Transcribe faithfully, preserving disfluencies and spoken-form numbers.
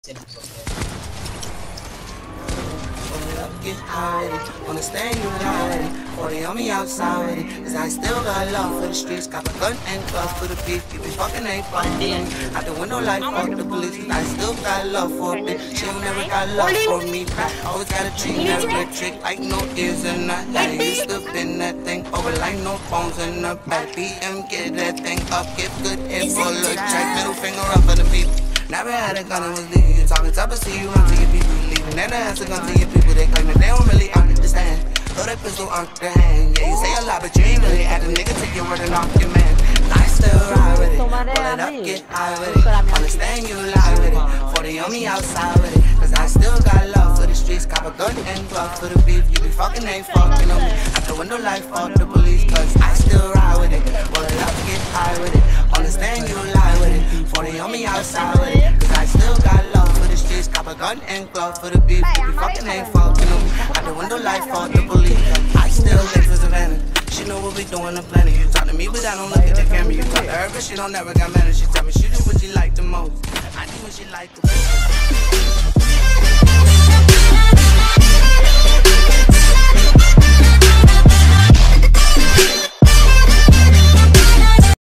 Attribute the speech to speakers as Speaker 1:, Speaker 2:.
Speaker 1: Get high with it, wanna stay you already. forty on me outside with it, cause I still got love for the streets. Got my gun and gloves for the beef, you be fucking ain't fucking. Out the window like fuck the police, cause I still got love for a bitch. She ain't never got love for me. Always got a treat that red trick like no ears in her head. Used to bend that thing over like no bones in her back. B M, get that thing up, get good and full of track. Middle finger up for the people. Never had a gun and was leaving you talking tough, but see you run to your people leaving. Never has a gun to your people, they claim that they don't really understand. Throw that pistol on the hand, yeah, you say a lot, but you ain't really had a nigga take your word and off your man. I still ride with it, pull it up, get high with it. Understand you lie with it, forty on me outside with it. Cause I still got love for the streets, cop a gun and glove for the beef. You be fucking ain't fucking on me, out the window like fuck the police. Cause I still ride with it, pull it up, get high with it. Understand you lie with it, forty on me outside with it. Cause I still got love for the streets, cop a gun and glove for the beef. You be fucking ain't fucking on me, out the window like fuck the police. I still live for Savannah, she know what we doing, the planet. You talk to me, but I don't look at the camera. You talk to her, but she don't never got manners. She tell me she do what she like the most, I do what she like the most.